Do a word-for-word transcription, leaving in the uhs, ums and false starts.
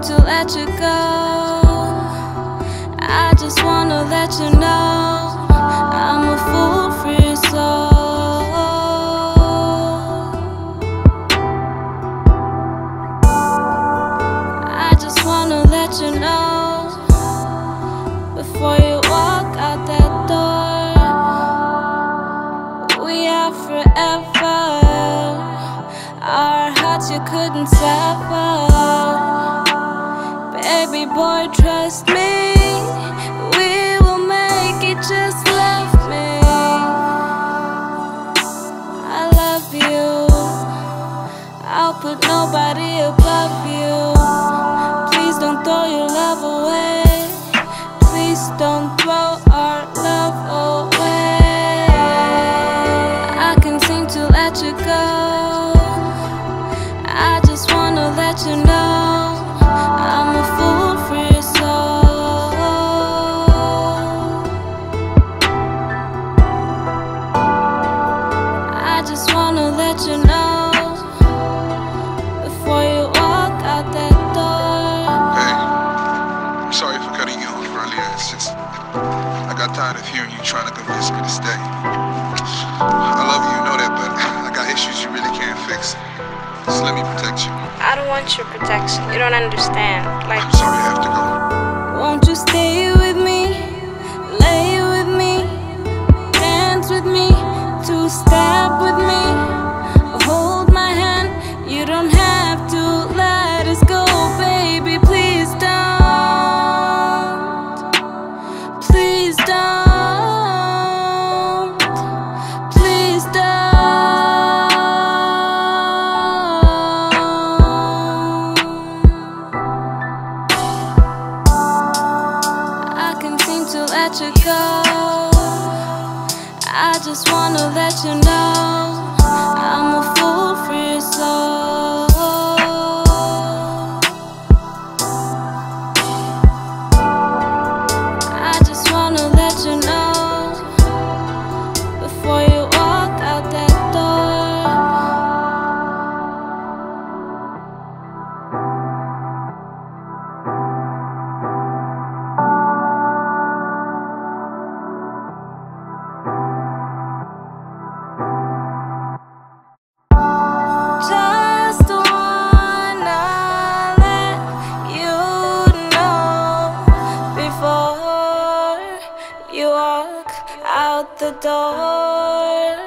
to let you go. I just wanna let you know I'm a fool for your soul. I just wanna let you know before you walk out that door, we are forever. Our hearts you couldn't sever. Baby boy, trust me, we will make it, just love me. I love you, I'll put nobody above you. Please don't throw your love away. Please don't throw our love away. I can't seem to let you go. I just wanna let you know I'm a fool for your soul. I just wanna let you know before you walk out that door. Hey, I'm sorry for cutting you off earlier. It's just I got tired of hearing you trying to convince me to stay. I love you, you know that, but I got issues you really can't fix. Just let me protect you. I don't want your protection. You don't understand. Like, I'm sorry I have to go. Won't you stay with me, lay with me, dance with me, two-step with me, hold my hand. You don't have to let us go, baby. Please don't, please don't, please don't. I can't seem to let you go. I just wanna let you know I'm a fool for your soul. I just wanna let you know before you walk out that door. Just wanna let you know before you walk out the door.